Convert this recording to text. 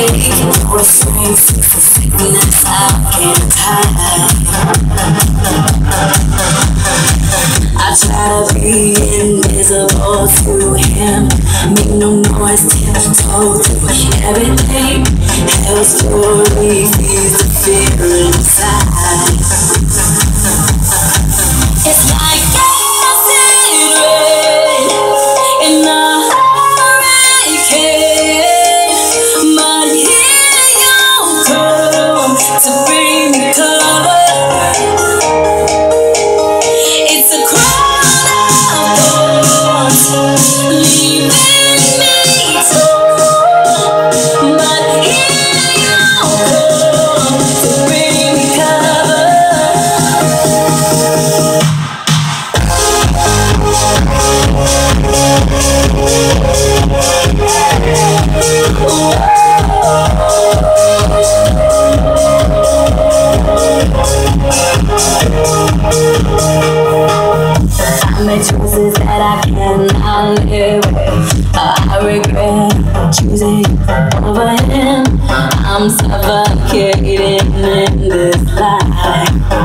I try to be invisible to him, make no noise, tiptoe through everything. Hell's story feeds the fear inside. It's like acid rain in a hurricane, but here you come to bring me cover. It's a crown of thorns, leaving me torn, but here you come to bring me cover. I make choices that I cannot live with. I regret choosing over him. I'm suffocating in this life.